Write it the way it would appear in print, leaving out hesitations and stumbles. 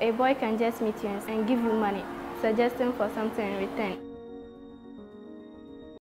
A boy can just meet you and give you money, suggesting for something in return.